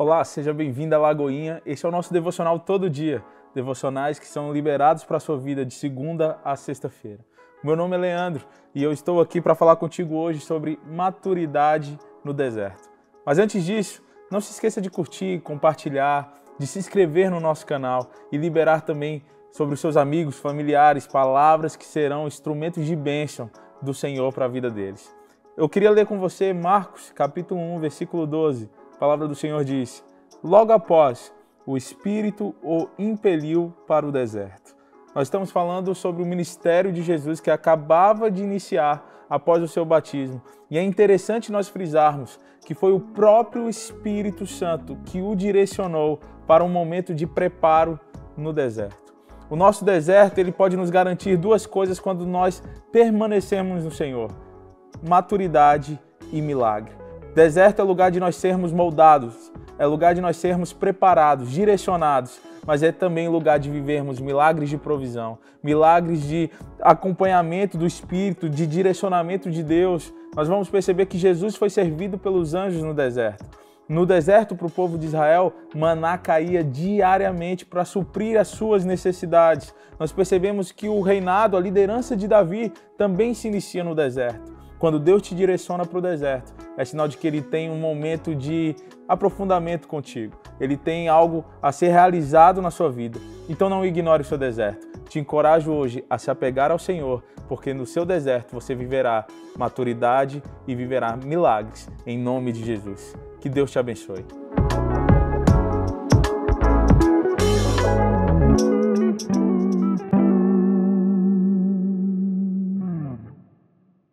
Olá, seja bem-vindo à Lagoinha. Este é o nosso devocional todo dia. Devocionais que são liberados para a sua vida de segunda a sexta-feira. Meu nome é Leandro e eu estou aqui para falar contigo hoje sobre maturidade no deserto. Mas antes disso, não se esqueça de curtir, compartilhar, de se inscrever no nosso canal e liberar também sobre os seus amigos, familiares, palavras que serão instrumentos de bênção do Senhor para a vida deles. Eu queria ler com você Marcos, capítulo 1, versículo 12. A palavra do Senhor diz: logo após, o Espírito o impeliu para o deserto. Nós estamos falando sobre o ministério de Jesus que acabava de iniciar após o seu batismo. E é interessante nós frisarmos que foi o próprio Espírito Santo que o direcionou para um momento de preparo no deserto. O nosso deserto ele pode nos garantir duas coisas quando nós permanecemos no Senhor: maturidade e milagre. Deserto é lugar de nós sermos moldados, é lugar de nós sermos preparados, direcionados, mas é também lugar de vivermos milagres de provisão, milagres de acompanhamento do Espírito, de direcionamento de Deus. Nós vamos perceber que Jesus foi servido pelos anjos no deserto. No deserto, para o povo de Israel, maná caía diariamente para suprir as suas necessidades. Nós percebemos que o reinado, a liderança de Davi também se inicia no deserto. Quando Deus te direciona para o deserto, é sinal de que Ele tem um momento de aprofundamento contigo. Ele tem algo a ser realizado na sua vida. Então não ignore o seu deserto. Te encorajo hoje a se apegar ao Senhor, porque no seu deserto você viverá maturidade e viverá milagres, em nome de Jesus. Que Deus te abençoe.